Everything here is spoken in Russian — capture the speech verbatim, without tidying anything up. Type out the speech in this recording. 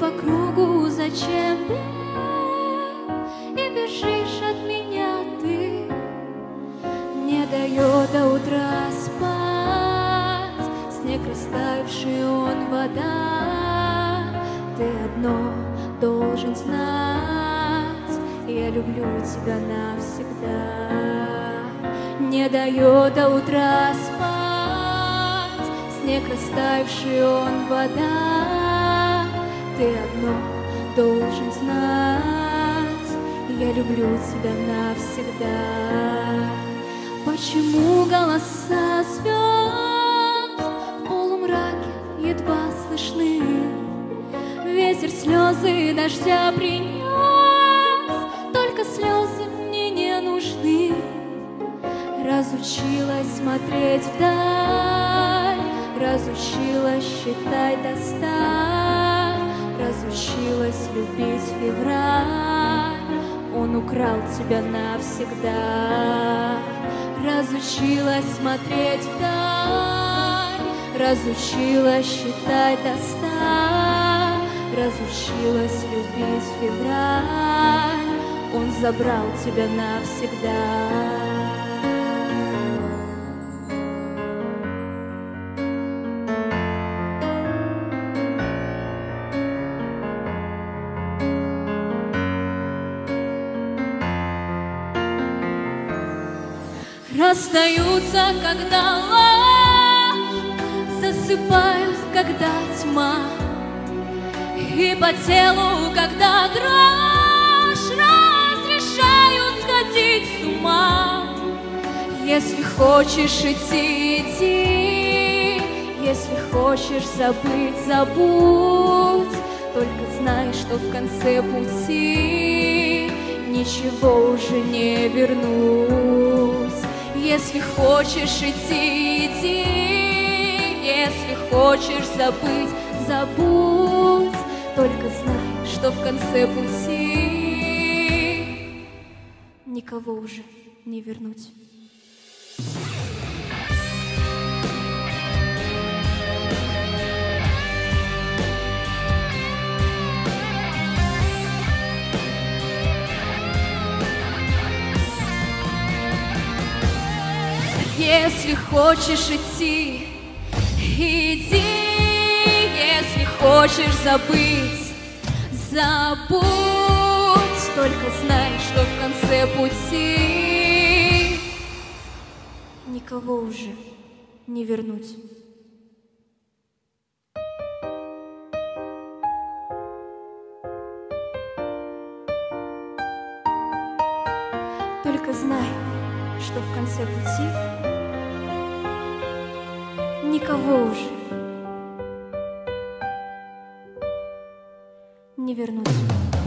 по кругу, зачем бег, и бежишь от меня ты, не дает до утра спать. Снег растаявший, он вода, ты одно должен знать: я люблю тебя навсегда. Не дает до утра спать, снег растаявший, он вода, ты одно должен знать: я люблю тебя навсегда. Почему голоса звезд в полумраке едва слышны? Ветер слезы дождя принес, только слезы мне не нужны. Разучилась смотреть вдаль, разучилась считать до ста, разучилась любить февраль, он украл тебя навсегда. Разучилась смотреть вдаль, разучилась считать до ста, разучилась любить февраль, он забрал тебя навсегда. Расстаются, когда ложь, засыпают, когда тьма, и по телу, когда дрожь, разрешают сходить с ума. Если хочешь идти, иди, если хочешь забыть, забудь, только знай, что в конце пути ничего уже не вернуть. Если хочешь идти, иди, если хочешь забыть, забудь, только знай, что в конце пути никого уже не вернуть. Если хочешь идти, иди, если хочешь забыть, забудь, только знай, что в конце пути никого уже не вернуть. Только знай, что в конце пути никого уже не вернуть.